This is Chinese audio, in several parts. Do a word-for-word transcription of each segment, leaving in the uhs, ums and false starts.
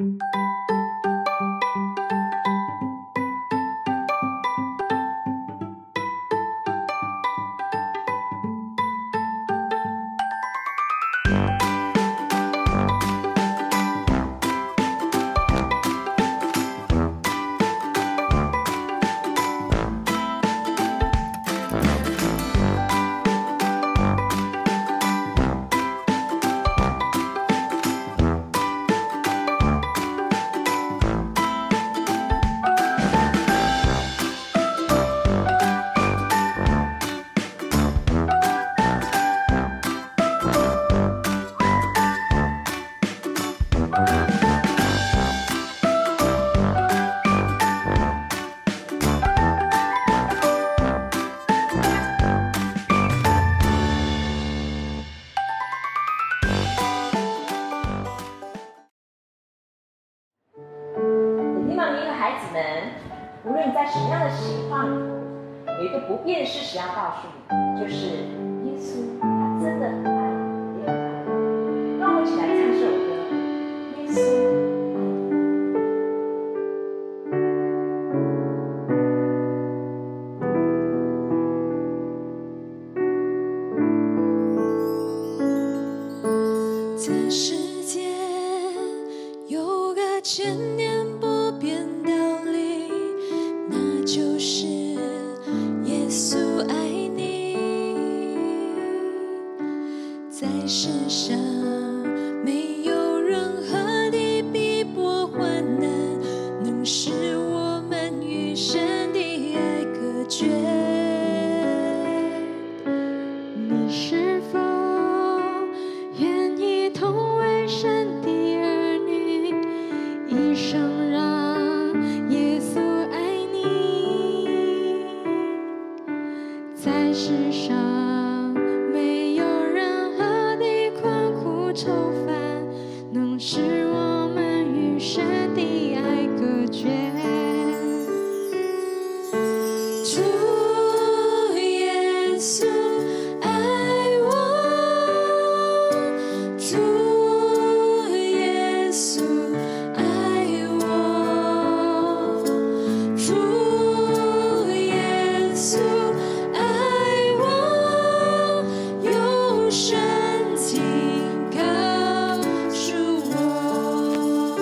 无论你在什么样的情况里头，有一个不变的事实要告诉你，就是耶稣他真的很爱你，也很爱你。让我们一起来唱这首歌，耶稣。 这世界有个千年不变道理，那就是耶稣爱你。在世上没有任何的逼迫患难能使我们与神的爱隔绝。你是否愿意同为神的儿女，一生让耶稣爱你？在世上没有任何的困苦愁烦能使我们与神的爱隔绝。主耶稣爱我，主耶稣爱我，主耶稣爱我，用深情告诉我，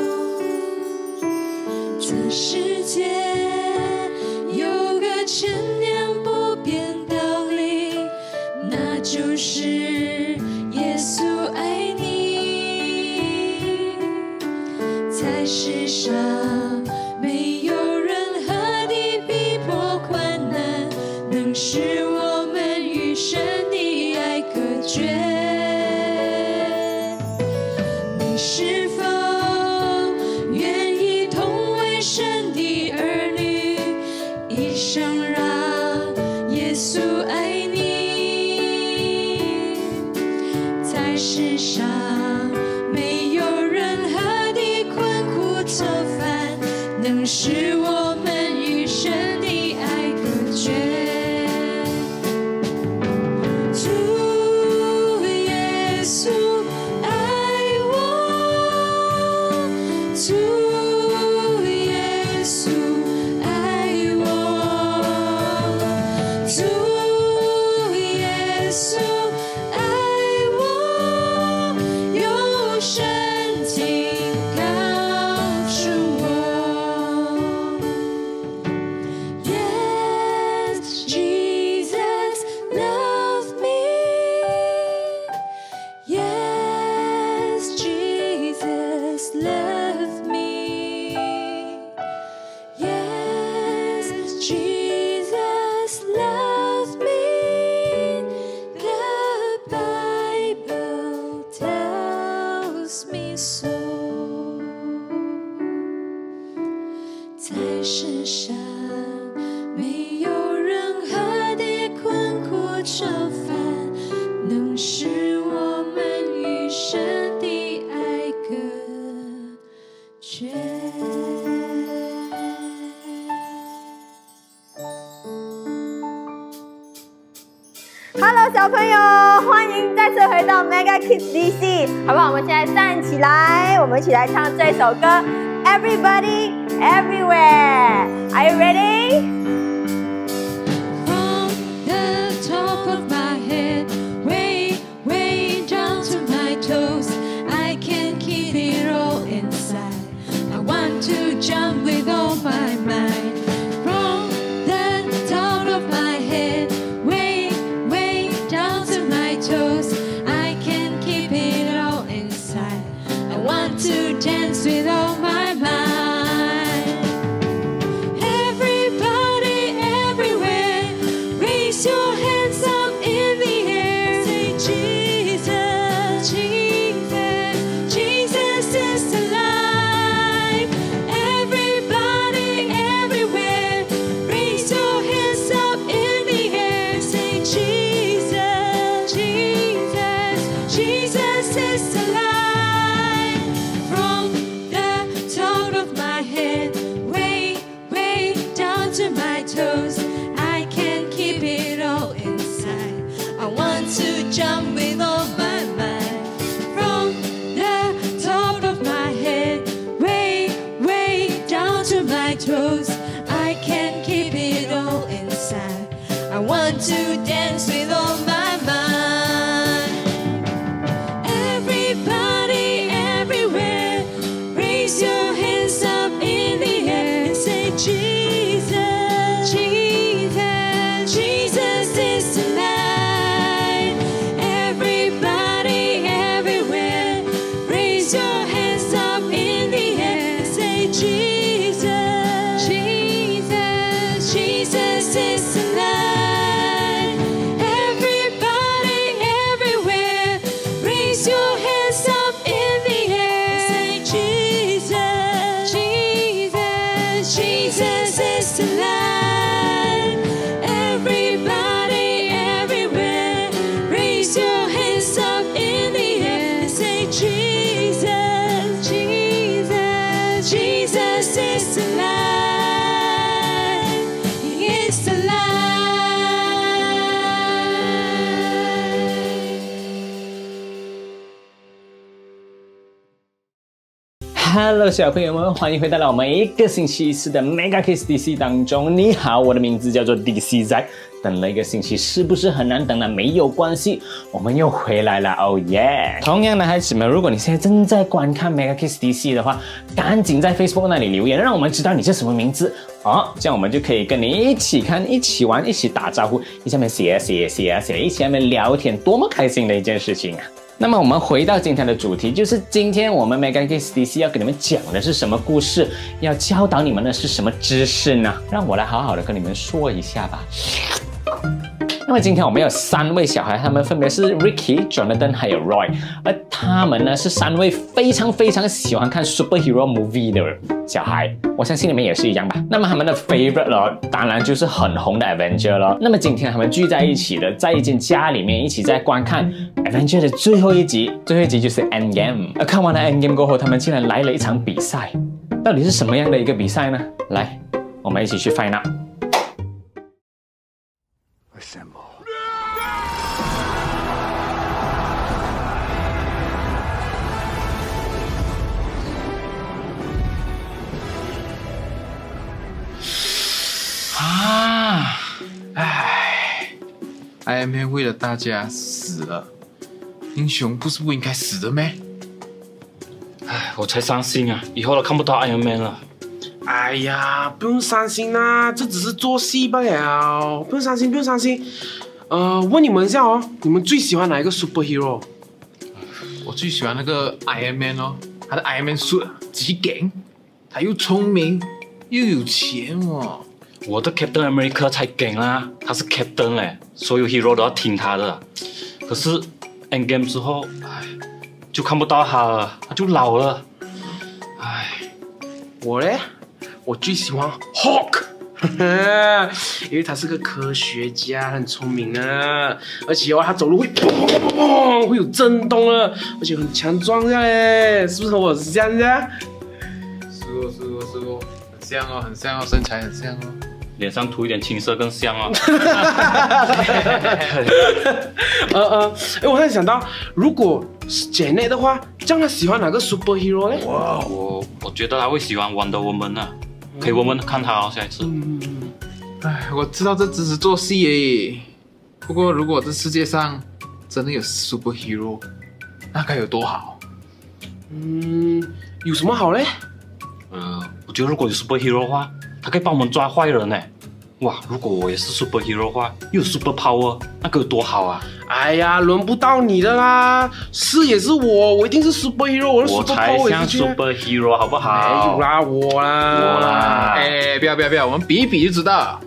这世界有个千年不变道理，那就是耶稣爱你。在世上没有任何的逼迫困难能使我们与神的爱隔绝。你是否愿意同为神的儿女，一生让耶稣爱你？在世上没有任何的困苦愁烦能使我们与神的爱隔绝。主耶稣爱我，主耶稣爱我，主耶稣爱我，用深情告诉我。Yes, Jesus loves me. Yes, Jesus loves me. Yes, Jesus loves me. The Bible tells me so. 在世上没有任何的困苦愁烦能使我们与神的爱隔绝。 Hello， 小朋友，欢迎再次回到 Mega Kids D C， 好不好？我们现在站起来，我们一起来唱这首歌 Everybody Everywhere。Are you ready? From the top of my head, way, way down to my toes, I can't keep it all inside. I want to jump with all my might. From the top of my head, way, way down to my toes, I can't keep it all inside. I want to dance with all my mind. Everybody, everywhere, raise your hands up in the air. Say Jesus, Jesus, Jesus is alive. Everybody, everywhere, raise your hands up in the air. Say Jesus, Jesus, Jesus is alive. From the top of my head, way, way down to my toes, I can't keep it all inside. I want to jump with all my might. From the top of my head, way, way down to my toes, I can't keep it all inside. I want to dance with all my mind. Everybody, everywhere, raise your hands up in the air. Say Jesus, Jesus, Jesus is alive. Everybody, everywhere, raise your hands up in the air. Say Jesus, Jesus, Jesus is alive. Everybody, everywhere, raise your hands up in the air. Say Jesus, Jesus, Jesus is alive. Everybody, everywhere, raise your hands up in the air. Say Jesus, Jesus, Jesus is alive. He is alive. Hello， 小朋友们，欢迎回到了我们一个星期一次的 Mega Kids D C 当中。你好，我的名字叫做 D C 仔。等了一个星期，是不是很难等呢？没有关系，我们又回来了，哦耶！同样的，孩子们，如果你现在正在观看 Mega Kids D C 的话，赶紧在 Facebook 那里留言，让我们知道你是什么名字哦，这样我们就可以跟你一起看、一起玩、一起打招呼，一起在那边写写写写，一起在那边聊天，多么开心的一件事情啊！那么我们回到今天的主题，就是今天我们 Mega Kids D C 要给你们讲的是什么故事，要教导你们的是什么知识呢？让我来好好的跟你们说一下吧。那么今天我们有三位小孩，他们分别是 Ricky、Jonathan 还有 Roy， 而他们呢是三位非常非常喜欢看 superhero movie 的小孩，我相信你们也是一样吧。那么他们的 favorite 咯，当然就是很红的 Avenger 咯。那么今天他们聚在一起的，在一间家里面一起在观看 Avenger 的最后一集，最后一集就是 Endgame。而看完了 Endgame 过后，他们竟然来了一场比赛，到底是什么样的一个比赛呢？来，我们一起去 find out。Assemble。 啊，唉 ，Iron Man 为了大家死了，英雄不是不应该死的咩？ 唉，我才伤心啊！以后都看不到 Iron Man 了。 哎呀，不用伤心啦，这只是做戏罢了，不用伤心，不用伤心。呃，问你们一下哦，你们最喜欢哪一个 superhero？ 我最喜欢那个 Iron Man 哦，他的 Iron Man suit 极劲，他又聪明又有钱哦。 我的 Captain America 才劲啦，他是 Captain 哎，所有 hero 都要听他的。可是 Endgame 之后，唉，就看不到他了，他就老了。唉， 我嘞，我最喜欢 Hulk， 因为他是个科学家，很聪明啊，而且哦，他走路会砰砰砰砰，会有震动啊，而且很强壮的嘞，是不是和我是这样的？ 是哦，是哦，是哦，很像哦，很像哦，身材很像哦。 脸上涂一点青色更香哦。 呃呃，哎，我突然想到，如果是 Janet 的话，这样她喜欢哪个 superhero 呢？ 哇，我我觉得他会喜欢 Wonder Woman 啊，可以问问看他哦，下一次。 嗯， 哎，我知道这只是做戏而已。不过如果这世界上真的有 superhero， 那该有多好。 嗯，有什么好嘞？ 呃，我觉得如果有 superhero 的话，他可以帮我们抓坏人呢。哇，如果我也是 superhero 的话，又有 super power， 那个有多好啊！ 哎呀，轮不到你的啦，是也是我，我一定是 superhero， 我的我 super 才 power 像也是去 superhero 好不好？ 没有啦，我啦， 我啦。 哎，不要不要不要，我们比一比就知道。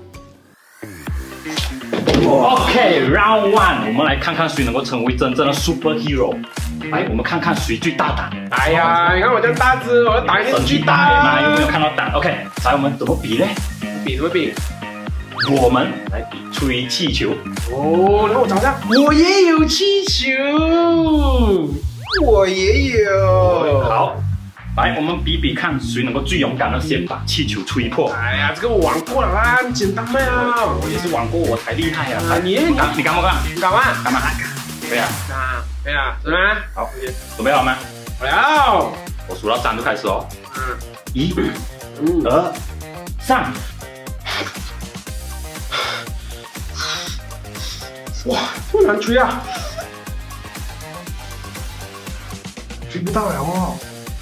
OK，round one， 我们来看看谁能够成为真正的 superhero。来，我们看看谁最大胆。 哎呀，你看我这样大只，我的胆也是神巨大巨大脸嘛，有没有啊！ 看到胆 ？OK，来，我们怎么比呢？ 比什么比？ 我们来比吹气球。 哦，那我找一下，我也有气球，我也有。 好，来，我们比比看谁能够最勇敢的先把气球吹破。 哎呀，这个我玩过了啦，很简单嘛呀。 我也是玩过，我才厉害啊！ 啊，你你敢，你敢不敢？ 敢吗？ 敢吗？可以啊。 啊，可以啊，怎么样？ 好，准备好吗？ 好了。 我数到三就开始哦。 嗯一、 嗯， 二、三。 哇，这么难吹啊！吹不到了哦。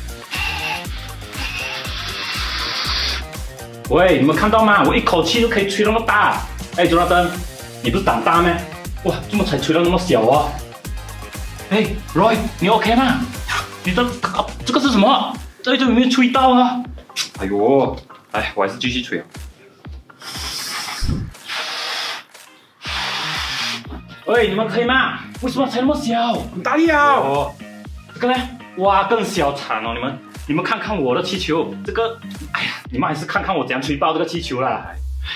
喂，你们看到吗？我一口气就可以吹那么大。哎，卓拉登，你不是胆大吗？哇，怎么才吹到那么小啊？哎 ，Roy， 你 OK 吗？你的、啊、这个是什么？这就有没有吹到啊？哎呦，哎，我还是继续吹啊。喂，你们可以吗？为什么才那么小？ 很大力啊！ 哦，这个呢？哇，更小惨哦！你们，你们看看我的气球，这个，哎呀，你们还是看看我怎样吹爆这个气球啦。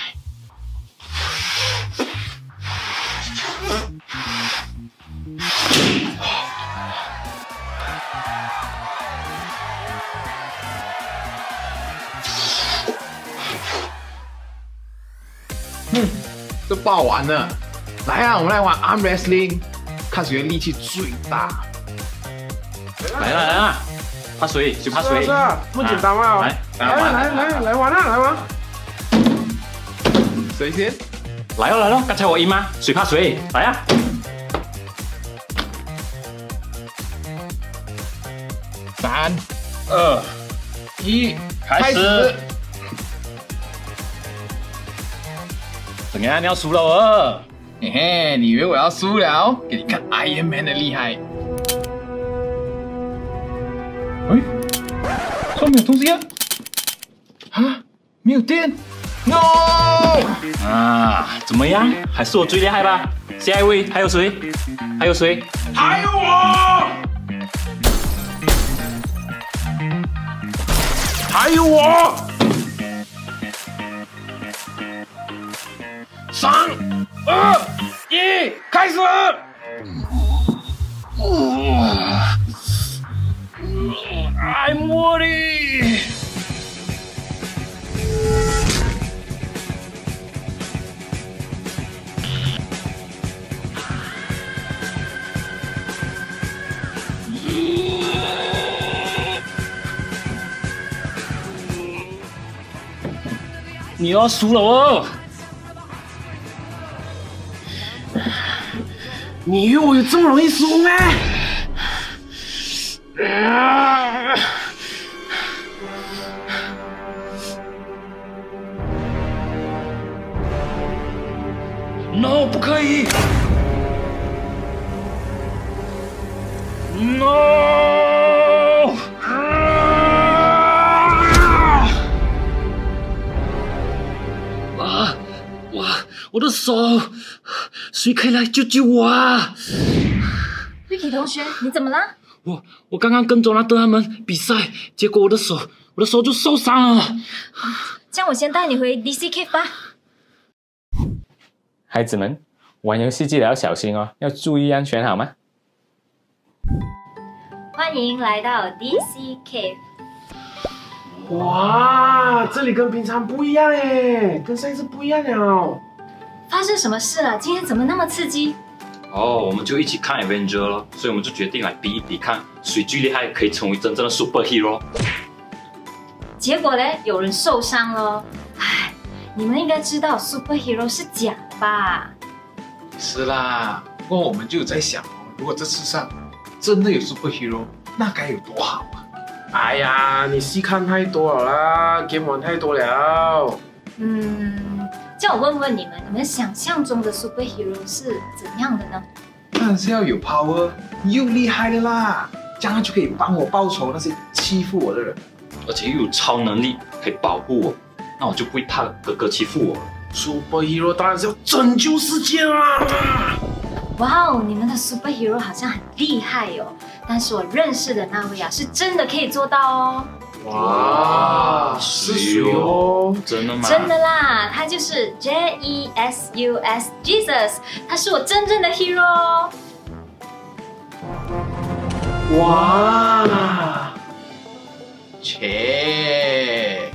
嗯，这不好玩了。来啊，我们来玩 arm wrestling， 看谁的力气最大。 来了来了，怕谁就怕谁。 是啊，这么简单吗？ 来来来来来玩啊，来玩！ 谁先？ 来了来了，刚才我赢吗？谁怕谁？来啊！ 三、二、一， 开始。怎样？你要输了哦！ 嘿嘿，你以为我要输了？给你看 Iron Man 的厉害。哎，上面有东西啊！啊，没有电 ！No！ 啊，怎么样？还是我最厉害吧？下一位还有谁？还有谁？ 还有我！还有我！三、二、一，开始！ I'm ready。你要输了哦！ 你以为我有这么容易输吗？啊 No， 不可以 ！No！ 啊！哇！我的手，谁可以来救救我啊 Ricky 同学，你怎么了？ 我我刚刚跟卓拉德他们比赛，结果我的手我的手就受伤了。 这样我先带你回 D C Cave 吧。 孩子们，玩游戏记得要小心哦，要注意安全，好吗？ 欢迎来到 D C Cave。 哇， 哇，这里跟平常不一样哎，跟上一次不一样了。 发生什么事了？今天怎么那么刺激？ 哦，我们就一起看 Avenger 了，所以我们就决定来比一比，看谁最厉害，可以成为真正的 superhero。 结果呢，有人受伤了。唉，你们应该知道 superhero 是假的吧？ 是啦，不过我们就有在想哦，如果这世上真的有 superhero， 那该有多好啊！ 哎呀，你戏看太多了啦 ，game 玩太多了。 嗯，叫我问问你们，你们想象中的 superhero 是怎样的呢？ 当然是要有 power， 又厉害的啦，这样就可以帮我报仇那些欺负我的人。 而且又有超能力可以保护我，那我就不会怕哥哥欺负我了。 superhero 当然是要拯救世界啦！ 哇哦，你们的 superhero 好像很厉害哦，但是我认识的那位啊，是真的可以做到哦。 哇，是谁哦？ 真的吗？ 真的啦，他就是 J E S U S Jesus， 他是我真正的 hero 哦。 哇！ 切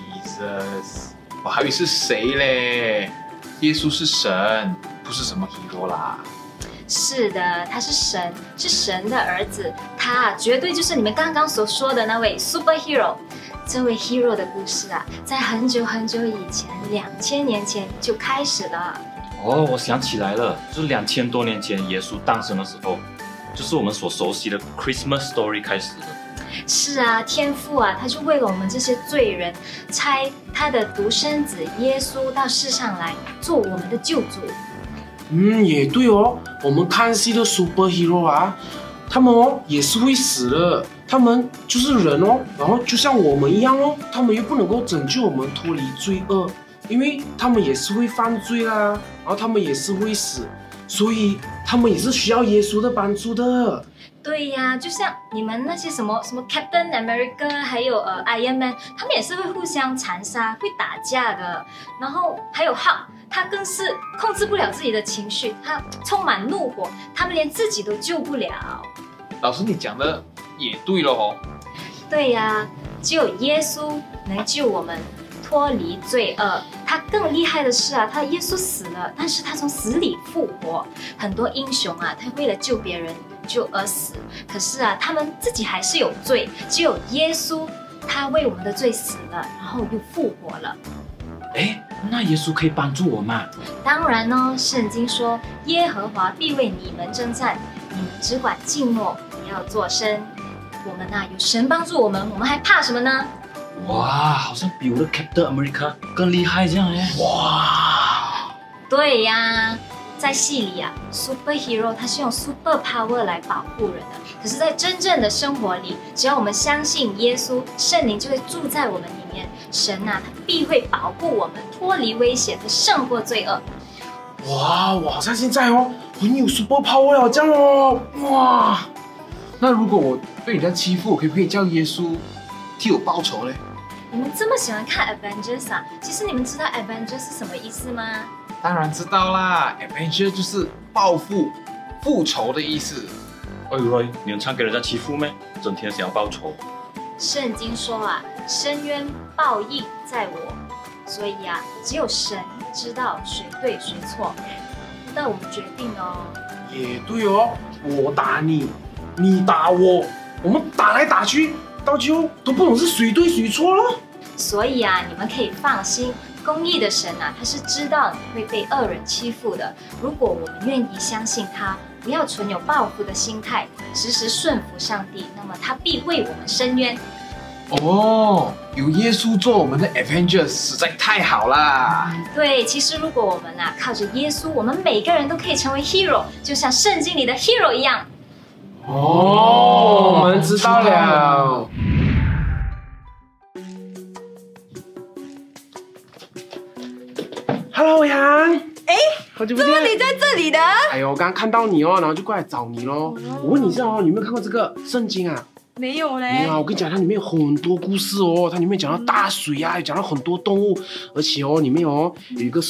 ，Jesus， 我还以为是谁嘞？耶稣是神，不是什么 hero 啦。 是的，他是神，是神的儿子，他绝对就是你们刚刚所说的那位 superhero。这位 hero 的故事啊，在很久很久以前，两千年前就开始了。 哦，我想起来了，就是两千多年前耶稣诞生的时候，就是我们所熟悉的 Christmas story 开始的。 是啊，天父啊，他就为了我们这些罪人，差他的独生子耶稣到世上来做我们的救主。 嗯，也对哦。我们看戏的 superhero 啊，他们哦也是会死的，他们就是人哦，然后就像我们一样哦，他们又不能够拯救我们脱离罪恶，因为他们也是会犯罪啦，然后他们也是会死，所以他们也是需要耶稣的帮助的。 对呀，就像你们那些什么什么 Captain America， 还有呃 Iron Man， 他们也是会互相残杀、会打架的。然后还有 Hulk， 他更是控制不了自己的情绪，他充满怒火，他们连自己都救不了。 老师，你讲的也对了哦。 对呀，只有耶稣能救我们脱离罪恶。他更厉害的是啊，他耶稣死了，但是他从死里复活。很多英雄啊，他为了救别人就而死，可是啊，他们自己还是有罪。只有耶稣，他为我们的罪死了，然后又复活了。 哎，那耶稣可以帮助我吗？ 当然哦，圣经说耶和华必为你们征战，你们只管静默，不要作声。我们呐、啊，有神帮助我们，我们还怕什么呢？ 哇，好像比我的 Captain America 更厉害这样哎！哇， 对呀，在戏里啊 ，superhero 他是用 super power 来保护人的。可是，在真正的生活里，只要我们相信耶稣，圣灵就会住在我们里面。神呐、啊，他必会保护我们，脱离危险和胜过罪恶。 哇，我好像现在哦，很有 super power 了这样哦，哇！ 那如果我被人家欺负，我可不可以叫耶稣替我报仇嘞？ 你们这么喜欢看 Avengers 啊？其实你们知道 Avengers 是什么意思吗？ 当然知道啦 ，Avenger 就是报复、复仇的意思。 哎 Roy， 你很常给人家欺负咩？整天想要报仇。 圣经说啊，深渊报应在我，所以啊，只有神知道谁对谁错。那我们决定哦。 也对哦，我打你，你打我，我们打来打去，到最后都不懂是谁对谁错了。 所以啊，你们可以放心，公义的神啊，他是知道你会被恶人欺负的。如果我们愿意相信他，不要存有报复的心态，时时顺服上帝，那么他必为我们伸冤。 哦，有耶稣做我们的 Avenger 实在太好啦！ 对，其实如果我们啊靠着耶稣，我们每个人都可以成为 hero， 就像圣经里的 hero 一样。 哦，我们知道了。Hello， 伟航。 哎， 好久不见。 怎么你在这里的？ 哎呦，我刚刚看到你哦，然后就过来找你咯。我问你一下哦，你有没有看过这个圣经啊？ 没有嘞。 没有啊，我跟你讲，它里面有很多故事哦，它里面讲到大水啊，也讲到很多动物，而且哦，里面哦有一个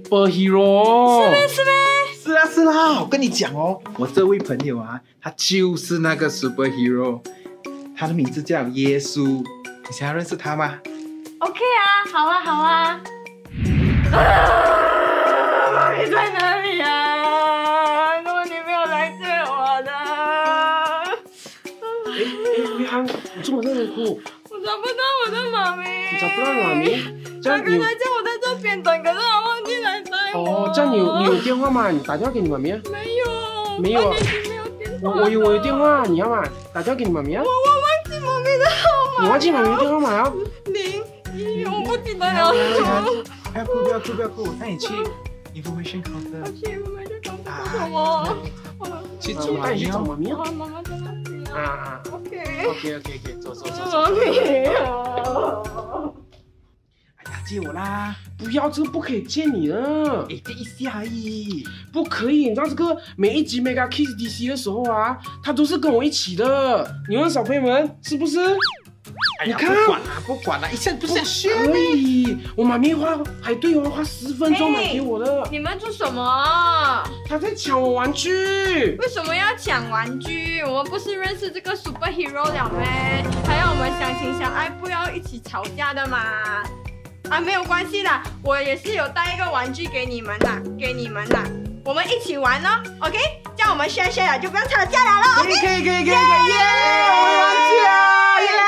superhero。 是咩？是咩？ 是啊是啦，我跟你讲哦，我这位朋友啊，他就是那个 superhero， 他的名字叫耶稣，你想要认识他吗？ OK 啊，好啊，好啊。啊你在哪里啊？如果你没有来救我的， 哎哎，约翰，你怎么在那里哭？ 我找不到我的妈咪。 你找不到妈咪？这他样你刚才叫我在这边等，可是他忘记来带我。 哦，这样你有你有电话吗？你打电话给你妈咪啊？ 没有？ 没有啊房间里没有电话。 我我有我有电话，你要吗？打电话给你妈咪啊？ 我我忘记妈咪的号码。 你忘记妈咪的电话吗？啊？ 零一，我不记得了。 不要哭，不要哭，不要哭，我带你去 information counter。 去，我们去找什么？ 去我带你去找哦。 妈咪啊？ 妈妈在那里啊啊 OK。 ，OK OK OK，走走走走。 妈咪啊！ 哎呀，借我啦！ 不要，这个不可以借你的。 哎，这一下而已。 不可以，你知道这个每一集 Mega Kids D C 的时候啊，他都是跟我一起的。你问小朋友们是不是？ 哎呀， 你看不管了，不管了，一下不是学可以，我妈咪花还对哦，花十分钟买给我的。 你们做什么？ 她在抢我玩具。 为什么要抢玩具？我们不是认识这个 superhero 了咩？还要我们相亲相爱，不要一起吵架的嘛？啊，没有关系啦，我也是有带一个玩具给你们啦，给你们啦，我们一起玩哦 ，OK？ 这样我们 share share 了，就不要吵架了咯可以 ，OK？ 可以可以可以可以，耶！我有玩具啊，耶！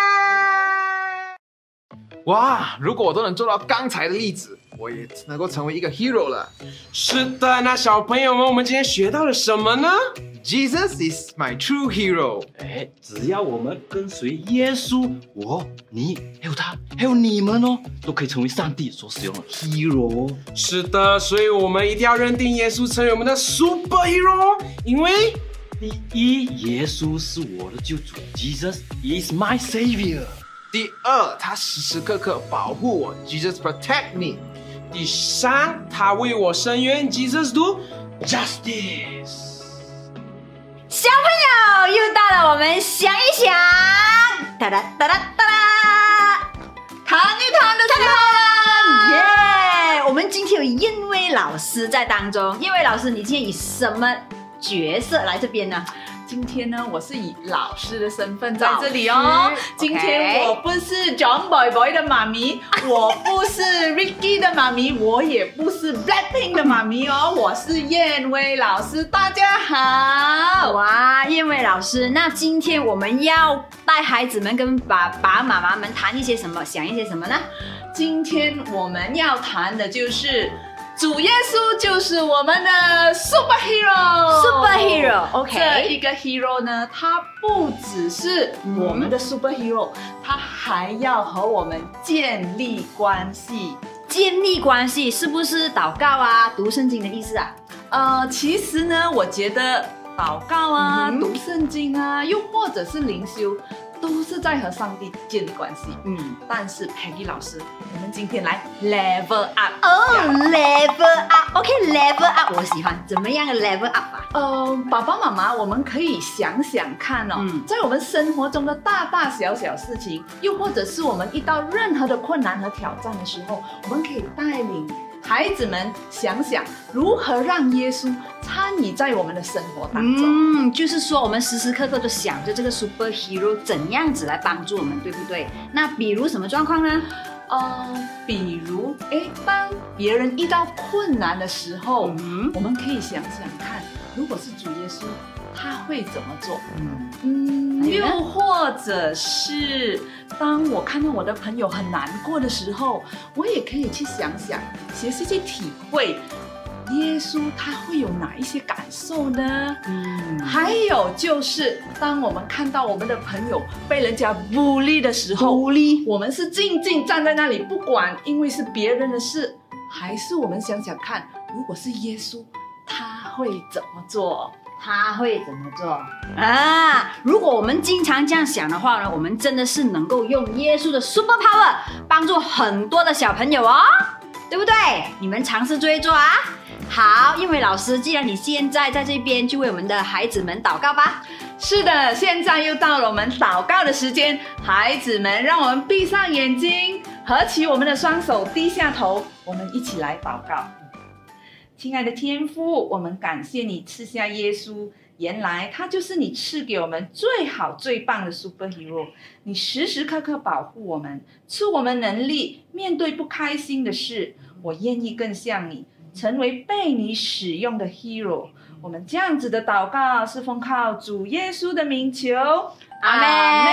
哇！如果我都能做到刚才的例子，我也能够成为一个 hero 了。 是的，那小朋友们，我们今天学到了什么呢？ Jesus is my true hero。 哎，只要我们跟随耶稣，我、你还有他，还有你们哦，都可以成为上帝所使用的 hero。 是的，所以我们一定要认定耶稣成为我们的 superhero， 因为第一，耶稣是我的救主 ，Jesus is my savior。 第二，他时时刻刻保护我 ，Jesus protect me。 第三，他为我伸冤 ，Jesus do justice。 小朋友，又到了我们想一想，哒哒哒哒哒哒，谈一谈的时候了，耶！我们今天有燕威老师在当中，燕威老师，你今天以什么角色来这边呢？ 今天呢，我是以老师的身份在这里哦。今天我不是 John Boy Boy 的妈咪，我不是 Ricky 的妈咪，我也不是 Blackpink 的妈咪哦，我是燕威老师。大家好， 哇，燕威老师，那今天我们要带孩子们跟爸爸妈妈们谈一些什么，想一些什么呢？ 今天我们要谈的就是主耶稣就是我们的 superhero。superhero，OK。这一个 hero 呢，他不只是我们的 superhero，、嗯、他还要和我们建立关系。 建立关系是不是祷告啊、读圣经的意思啊？ 呃，其实呢，我觉得祷告啊、嗯、读圣经啊，又或者是灵修，都是在和上帝建立关系。嗯，但是 Peggy 老师，我们今天来 level up。 哦、oh, ，level up，OK，level up， 我喜欢。怎么样的 level up 啊？ 呃，爸爸妈妈，我们可以想想看哦，嗯、在我们生活中的大大小小事情，又或者是我们遇到任何的困难和挑战的时候，我们可以带领孩子们想想如何让耶稣参与在我们的生活当中。 嗯，就是说我们时时刻刻都想着这个 superhero 怎样子来帮助我们，对不对？那比如什么状况呢？ 呃，比如，哎，当别人遇到困难的时候，嗯、我们可以想想看，如果是主耶稣，他会怎么做？嗯嗯，又或者是当我看到我的朋友很难过的时候，我也可以去想想，学习去体会耶稣他会有哪一些感受呢？嗯，还有就是当我们看到我们的朋友被人家bully励的时候， 鼓励我们是静静站在那里，不管因为是别人的事，还是我们想想看，如果是耶稣，他会怎么做？ 他会怎么做啊？如果我们经常这样想的话呢，我们真的是能够用耶稣的 super power 帮助很多的小朋友哦，对不对？你们尝试做一做啊！好，燕伟老师，既然你现在在这边，就为我们的孩子们祷告吧。 是的，现在又到了我们祷告的时间，孩子们，让我们闭上眼睛，合起我们的双手，低下头，我们一起来祷告。亲爱的天父，我们感谢你赐下耶稣， 原来他就是你赐给我们最好最棒的 superhero， 你时时刻刻保护我们，赐我们能力面对不开心的事。我愿意更像你，成为被你使用的 hero。我们这样子的祷告是奉靠主耶稣的名求， 阿门。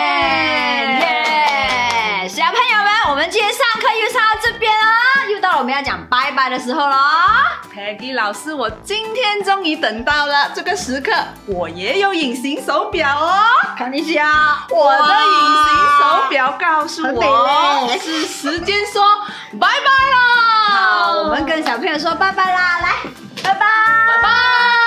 耶！小朋友们，我们今天上课又上到这边了，又到了我们要讲拜拜的时候了。 Peggy 老师，我今天终于等到了这个时刻，我也有隐形手表哦。 看一下， 我的隐形手表告诉很我美嘞是时间说拜拜了。 好，我们跟小朋友说拜拜啦，来，拜拜，拜拜。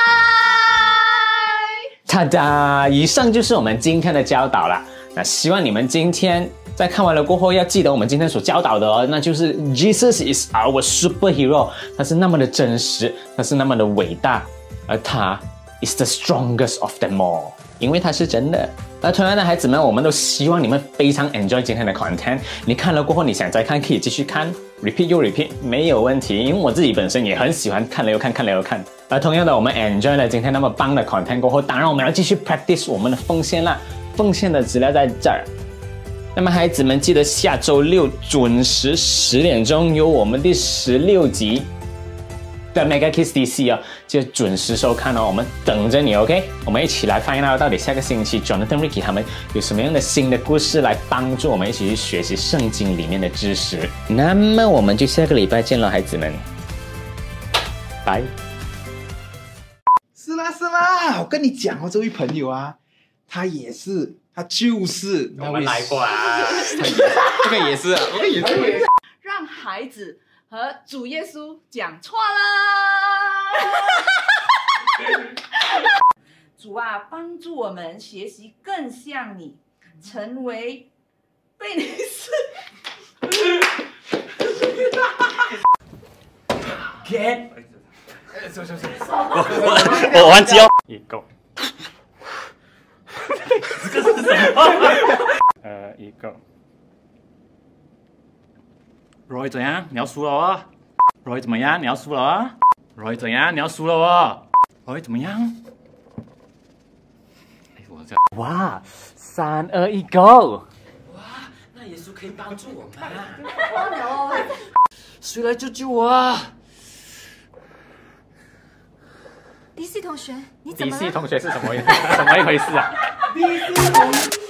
ta da！以上就是我们今天的教导了。那希望你们今天在看完了过后，要记得我们今天所教导的哦，那就是 Jesus is our superhero， 他是那么的真实，他是那么的伟大，而他 is the strongest of them all， 因为他是真的。而同样的孩子们，我们都希望你们非常 enjoy 今天的 content。你看了过后，你想再看，可以继续看 ，repeat 又 repeat， 没有问题。因为我自己本身也很喜欢看了又看，看了又看。而同样的，我们 enjoy 了今天那么棒的 content 过后，当然我们要继续 practice 我们的奉献啦。奉献的资料在这儿。那么孩子们，记得下周六准时十点钟有我们第十六集的 Mega Kids D C 哦，就准时收看哦，我们等着你 OK。我们一起来 find out 到底下个星期 Jonathan、Ricky 他们有什么样的新的故事来帮助我们一起去学习圣经里面的知识。那么我们就下个礼拜见了，孩子们，拜。 是啦是啦，我跟你讲哦，这位朋友啊，他也是，他就是那位。 我们来过啊， 这个也是啊，这个也是。 让孩子和主耶稣讲错了。主啊，帮助我们学习更像你，成为被你是。 Get， 我我忘记哦。一个。这个是什么？呃，一个。Roy 怎样？你要输了哦。Roy 怎么样？你要输了哦。Roy 怎样？你要输了哦。Roy 怎么样？哎，我这哇，三二一 ，Go！ 哇，那耶稣可以帮助我们啊！谁来救救我啊 ？D C 同学，你怎么了？ D C 同学是什么意思？什么一回事啊？